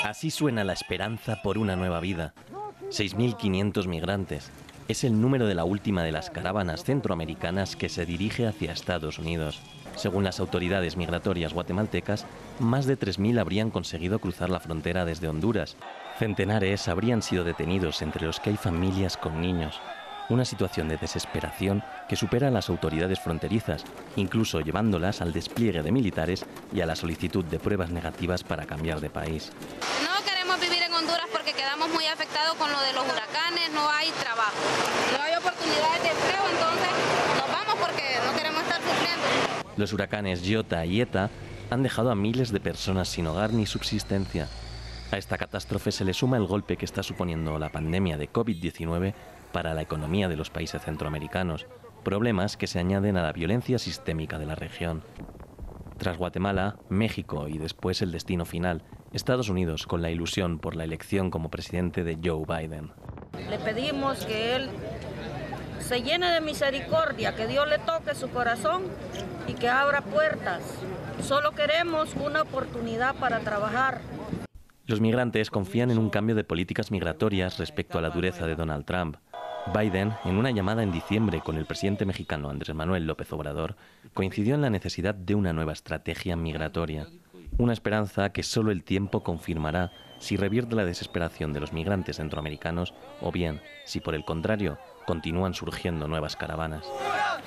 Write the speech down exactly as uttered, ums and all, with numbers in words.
Así suena la esperanza por una nueva vida. seis mil quinientos migrantes. Es el número de la última de las caravanas centroamericanas que se dirige hacia Estados Unidos. Según las autoridades migratorias guatemaltecas, más de tres mil habrían conseguido cruzar la frontera desde Honduras. Centenares habrían sido detenidos, entre los que hay familias con niños. Una situación de desesperación que supera a las autoridades fronterizas, incluso llevándolas al despliegue de militares y a la solicitud de pruebas negativas para cambiar de país. No queremos vivir en Honduras porque quedamos muy afectados con lo de los huracanes, no hay trabajo, no hay oportunidades de empleo, entonces nos vamos porque no queremos estar sufriendo. Los huracanes Iota y Eta han dejado a miles de personas sin hogar ni subsistencia. A esta catástrofe se le suma el golpe que está suponiendo la pandemia de COVID diecinueve para la economía de los países centroamericanos, problemas que se añaden a la violencia sistémica de la región. Tras Guatemala, México y después el destino final, Estados Unidos, con la ilusión por la elección como presidente de Joe Biden. Le pedimos que él se llene de misericordia, que Dios le toque su corazón y que abra puertas. Solo queremos una oportunidad para trabajar. Los migrantes confían en un cambio de políticas migratorias respecto a la dureza de Donald Trump. Biden, en una llamada en diciembre con el presidente mexicano Andrés Manuel López Obrador, coincidió en la necesidad de una nueva estrategia migratoria. Una esperanza que solo el tiempo confirmará si revierte la desesperación de los migrantes centroamericanos o bien, si por el contrario, continúan surgiendo nuevas caravanas.